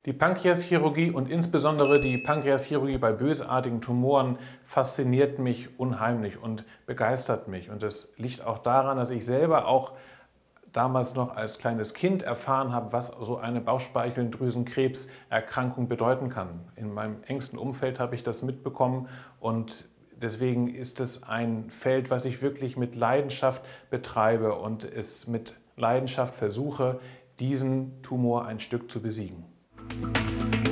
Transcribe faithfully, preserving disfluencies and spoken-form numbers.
Die Pankreaschirurgie und insbesondere die Pankreaschirurgie bei bösartigen Tumoren fasziniert mich unheimlich und begeistert mich. Und das liegt auch daran, dass ich selber auch damals noch als kleines Kind erfahren habe, was so eine Bauchspeicheldrüsenkrebserkrankung bedeuten kann. In meinem engsten Umfeld habe ich das mitbekommen und deswegen ist es ein Feld, was ich wirklich mit Leidenschaft betreibe und es mit Leidenschaft versuche, diesen Tumor ein Stück zu besiegen.